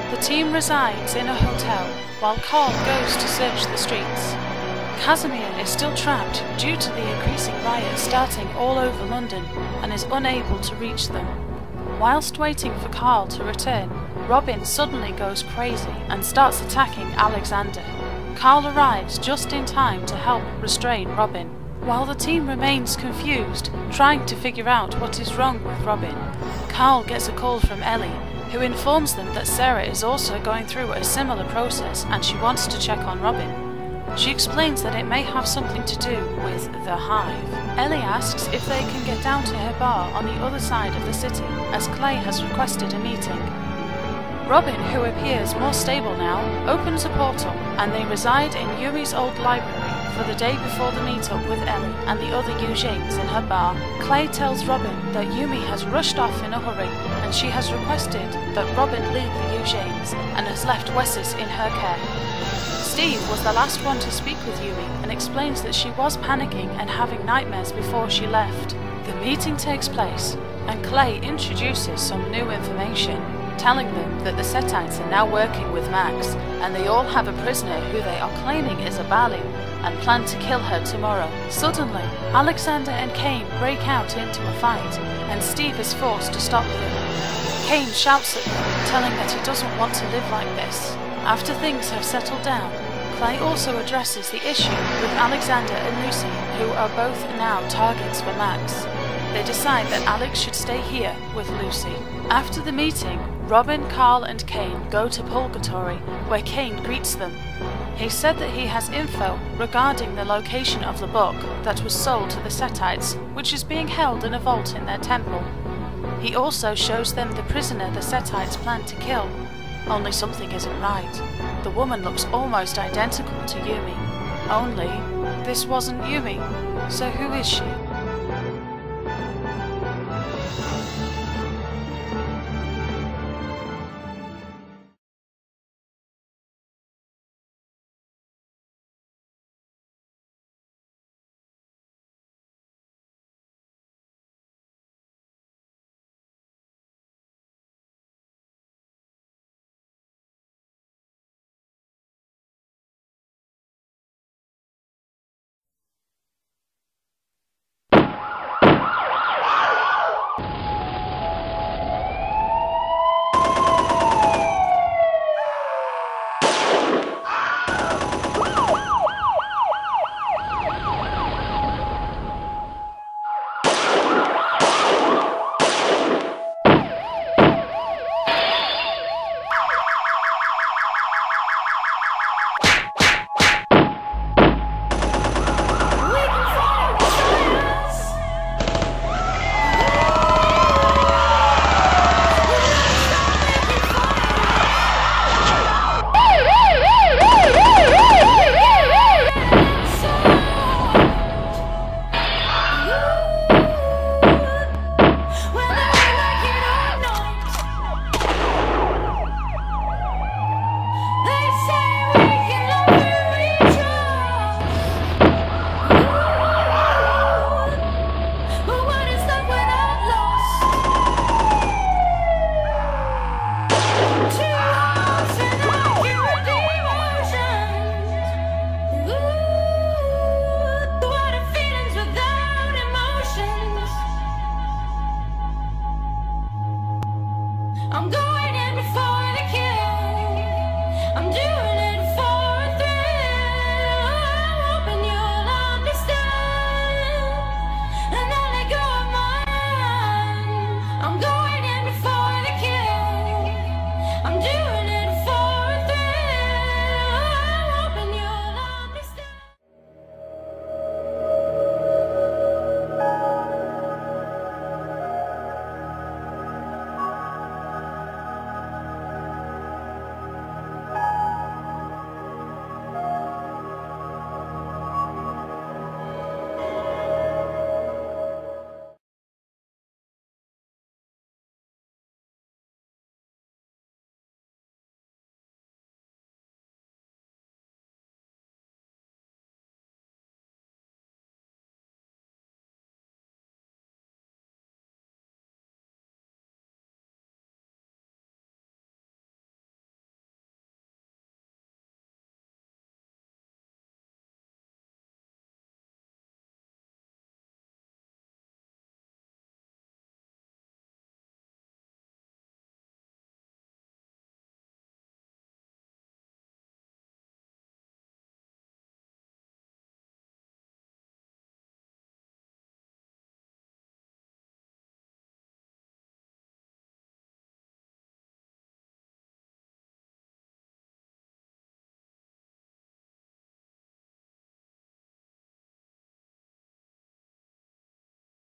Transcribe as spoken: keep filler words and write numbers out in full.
The team resides in a hotel while Carl goes to search the streets. Casimir is still trapped due to the increasing riots starting all over London and is unable to reach them. Whilst waiting for Carl to return, Robin suddenly goes crazy and starts attacking Alexander. Carl arrives just in time to help restrain Robin. While the team remains confused, trying to figure out what is wrong with Robin, Carl gets a call from Ellie, who informs them that Sarah is also going through a similar process and she wants to check on Robin. She explains that it may have something to do with the Hive. Ellie asks if they can get down to her bar on the other side of the city, as Clay has requested a meeting. Robin, who appears more stable now, opens a portal and they reside in Yumi's old library for the day before the meet-up with Ellie and the other Eugenes in her bar. Clay tells Robin that Yumi has rushed off in a hurry and she has requested that Robin leave the Eugenes and has left Wesses in her care. Steve was the last one to speak with Yumi and explains that she was panicking and having nightmares before she left. The meeting takes place and Clay introduces some new information, telling them that the Setites are now working with Max and they all have a prisoner who they are claiming is a Bali and plan to kill her tomorrow. Suddenly, Alexander and Kane break out into a fight and Steve is forced to stop them. Kane shouts at them, telling that he doesn't want to live like this. After things have settled down, Clay also addresses the issue with Alexander and Lucy, who are both now targets for Max. They decide that Alex should stay here with Lucy. After the meeting, Robin, Carl and Kane go to Purgatory, where Kane greets them. He said that he has info regarding the location of the book that was sold to the Setites, which is being held in a vault in their temple. He also shows them the prisoner the Setites plan to kill. Only something isn't right. The woman looks almost identical to Yumi. Only, this wasn't Yumi. So who is she?